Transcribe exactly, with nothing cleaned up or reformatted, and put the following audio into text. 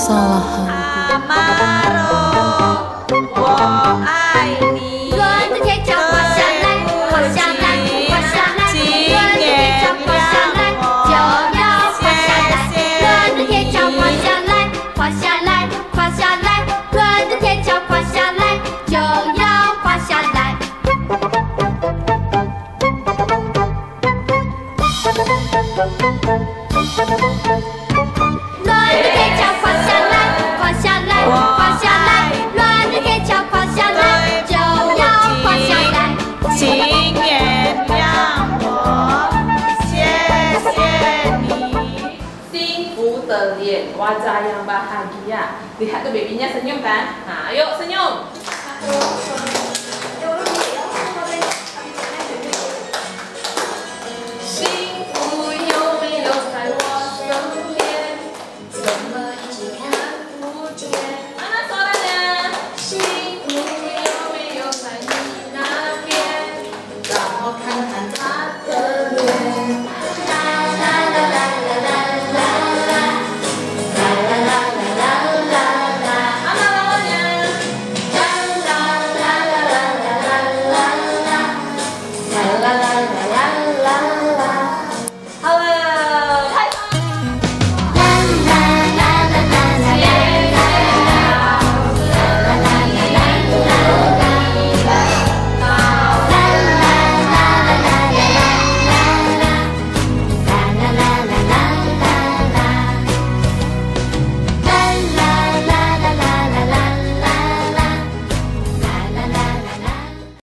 kesalahan. Amaro, 我爱你。 轮的铁脚滑下来，滑下来，滑下来。轮的铁脚滑下来，就要滑下来。轮的铁脚滑下来，滑下来，滑下来。轮的铁脚滑下来，就要滑下来。轮的铁脚滑下来，滑下来，滑下来。轮的铁脚滑下来，就要滑下来。 请原谅我，谢谢你。 幸福的脸，wajah yang bahagia. Lihat tuh babynya senyum kan? Nah, ayo senyum. Satu,